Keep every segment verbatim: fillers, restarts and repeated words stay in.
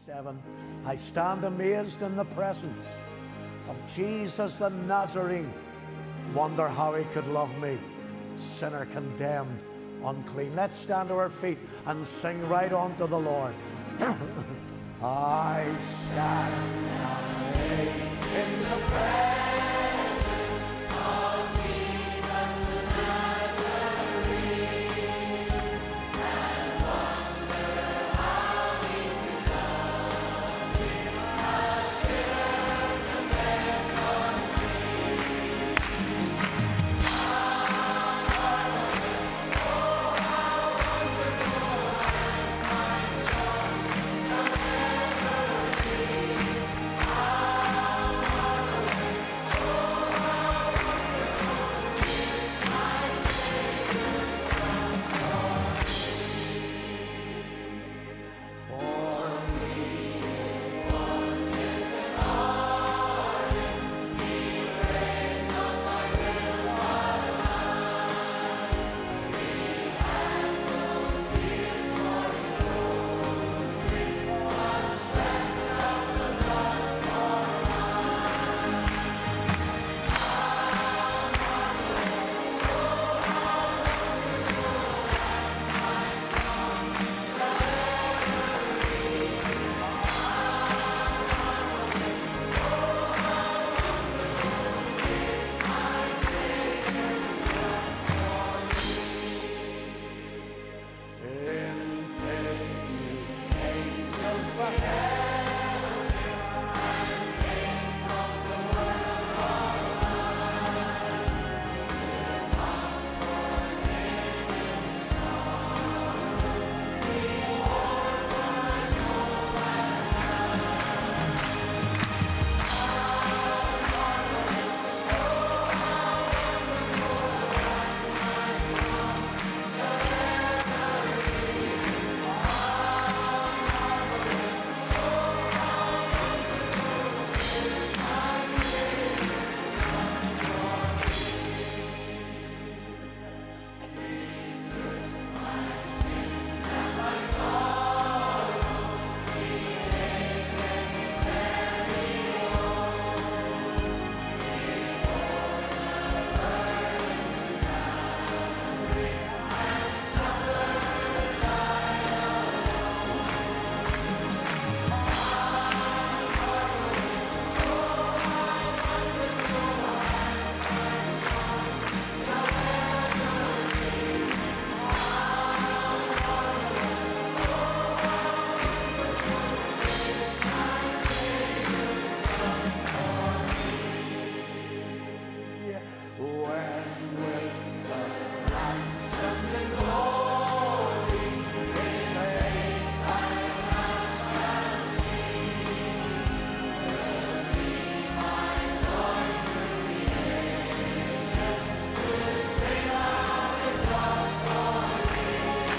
seven. I stand amazed in the presence of Jesus the Nazarene. Wonder how he could love me, sinner condemned, unclean. Let's stand to our feet and sing right on to the Lord. I stand amazed in the presence of Jesus the Nazarene, and wonder how he could love me, a sinner condemned unclean. How marvelous, oh how wonderful, and my song shall ever be. How marvelous, oh how wonderful is my Savior's love for me. Was in the garden, he reigned on my will but mine. He had no tears for his own griefs, but sweat drops of blood for mine. How marvelous, oh how wonderful, and my song shall ever be. How marvelous, oh how wonderful is my Savior's love for me. In pity, angels were held and came from the world of light to comfort Miriam's sorrow. He mourned for my soul and when with the ransom and glory his face I shall see, will be my joy through the ages to sing of his love for me.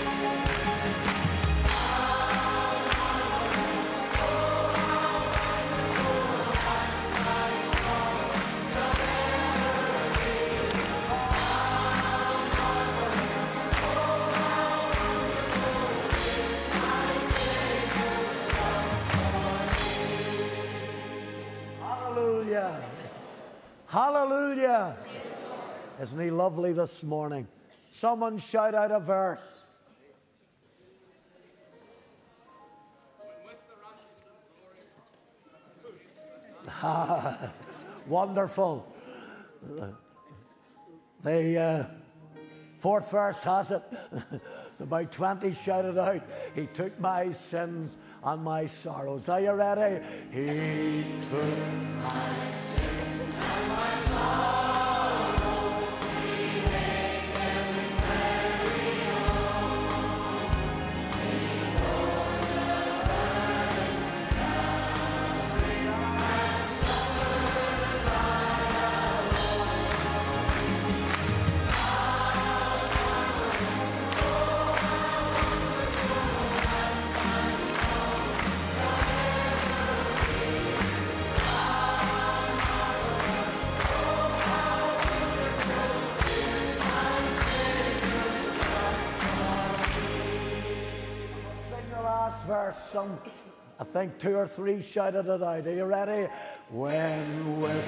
How marvelous, oh how wonderful, and my song shall ever be. How marvelous, oh how wonderful is my Savior's love for me. Hallelujah. Hallelujah. Isn't he lovely this morning? Someone shout out a verse. Wonderful. The uh, fourth verse has it. It's about twenty shouted out. He took my sins and my sorrows. Are you ready? He took my sins and my sorrows. He made them his very own. He bore the burdens of Calvary and suffered the die alone. How marvelous, oh how wonderful, and my song shall ever be. How marvelous, oh how wonderful is my Savior's love for me. We'll sing the last verse. Some I think two or three shouted it out. Are you ready? When with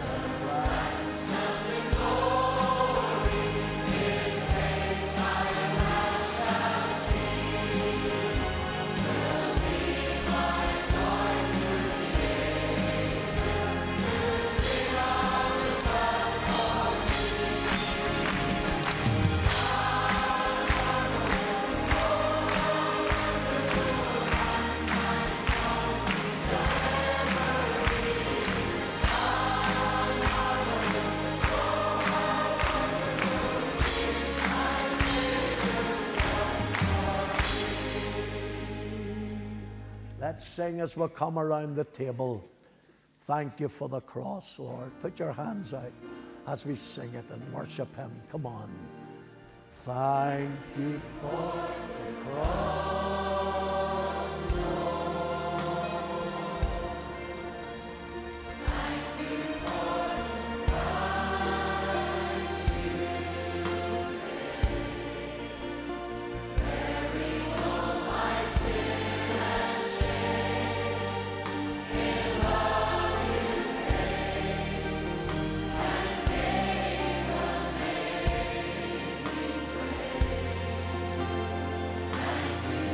Let's sing as we come around the table. Thank you for the cross, Lord. Put your hands out as we sing it and worship Him. Come on. Thank you for the cross, Lord. Thank you for the price you paid. Bearing all my sin. Thank you.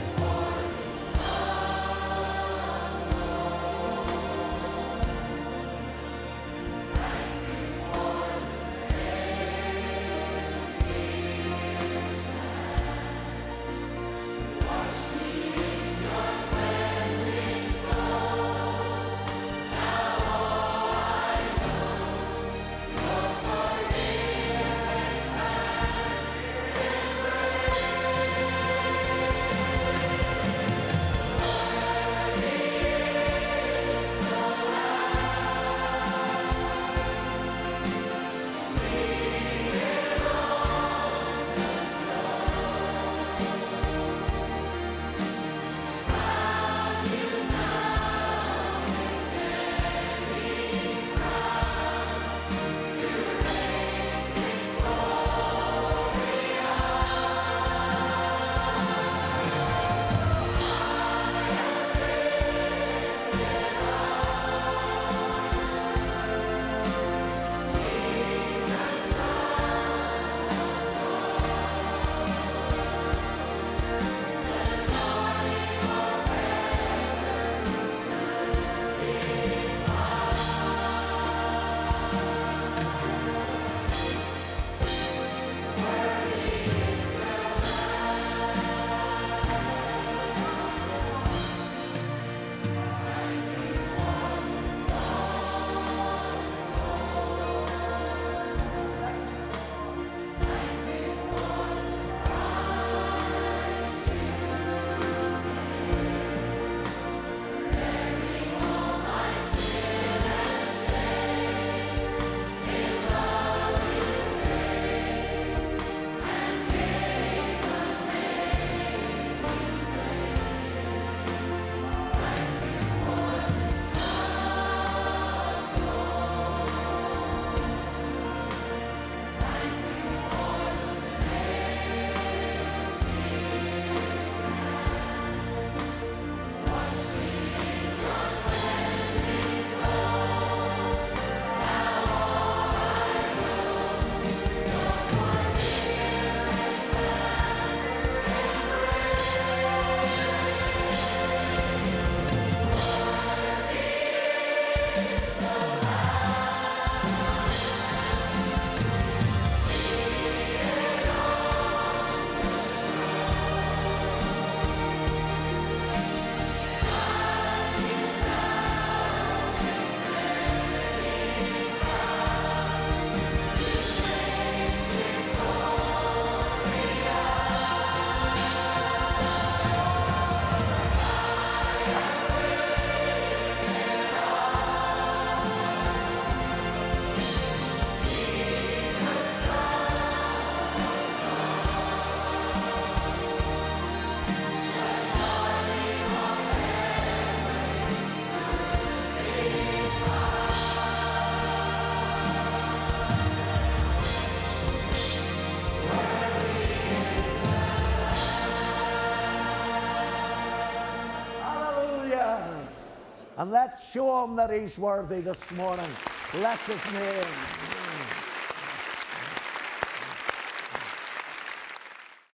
And let's show him that he's worthy this morning. Bless his name.